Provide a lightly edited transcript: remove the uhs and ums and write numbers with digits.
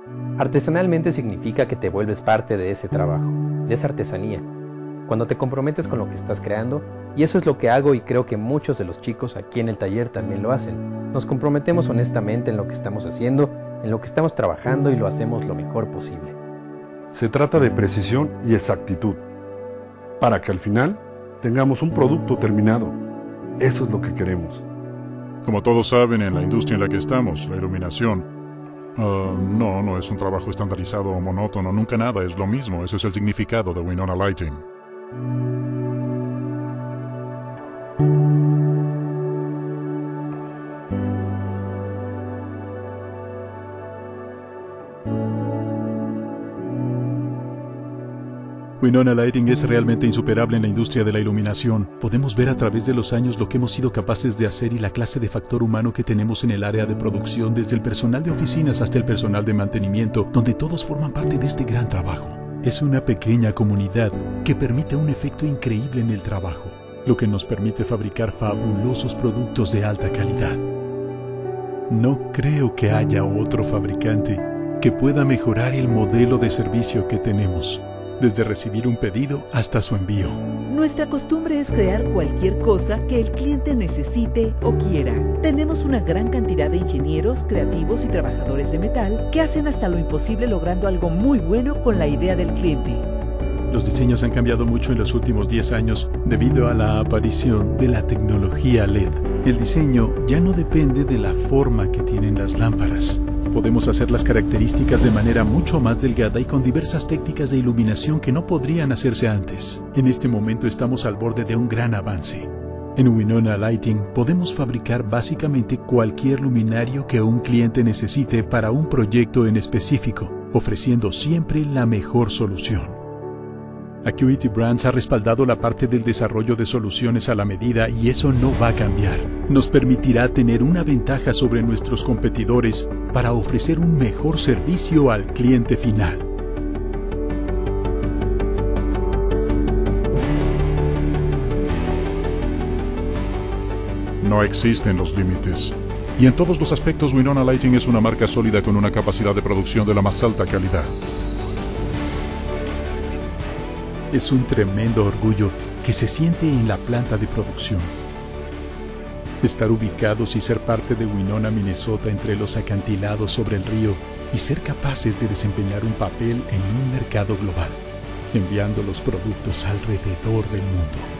Artesanalmente significa que te vuelves parte de ese trabajo, de esa artesanía, cuando te comprometes con lo que estás creando, y eso es lo que hago y creo que muchos de los chicos aquí en el taller también lo hacen. Nos comprometemos honestamente en lo que estamos haciendo, en lo que estamos trabajando y lo hacemos lo mejor posible. Se trata de precisión y exactitud, para que al final tengamos un producto terminado. Eso es lo que queremos. Como todos saben, en la industria en la que estamos, la iluminación, no es un trabajo estandarizado o monótono, nunca nada es lo mismo. Ese es el significado de Winona Lighting. Winona Lighting es realmente insuperable en la industria de la iluminación. Podemos ver a través de los años lo que hemos sido capaces de hacer y la clase de factor humano que tenemos en el área de producción, desde el personal de oficinas hasta el personal de mantenimiento, donde todos forman parte de este gran trabajo. Es una pequeña comunidad que permite un efecto increíble en el trabajo, lo que nos permite fabricar fabulosos productos de alta calidad. No creo que haya otro fabricante que pueda mejorar el modelo de servicio que tenemos, desde recibir un pedido hasta su envío. Nuestra costumbre es crear cualquier cosa que el cliente necesite o quiera. Tenemos una gran cantidad de ingenieros, creativos y trabajadores de metal que hacen hasta lo imposible logrando algo muy bueno con la idea del cliente. Los diseños han cambiado mucho en los últimos 10 años debido a la aparición de la tecnología LED. El diseño ya no depende de la forma que tienen las lámparas. Podemos hacer las características de manera mucho más delgada y con diversas técnicas de iluminación que no podrían hacerse antes. En este momento estamos al borde de un gran avance. En Winona Lighting podemos fabricar básicamente cualquier luminario que un cliente necesite para un proyecto en específico, ofreciendo siempre la mejor solución. Acuity Brands ha respaldado la parte del desarrollo de soluciones a la medida y eso no va a cambiar. Nos permitirá tener una ventaja sobre nuestros competidores para ofrecer un mejor servicio al cliente final. No existen los límites. Y en todos los aspectos, Winona Lighting es una marca sólida con una capacidad de producción de la más alta calidad. Es un tremendo orgullo que se siente en la planta de producción. Estar ubicados y ser parte de Winona, Minnesota, entre los acantilados sobre el río y ser capaces de desempeñar un papel en un mercado global, enviando los productos alrededor del mundo.